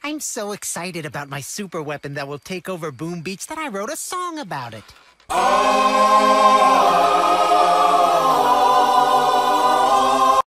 I'm so excited about my super weapon that will take over Boom Beach that I wrote a song about it.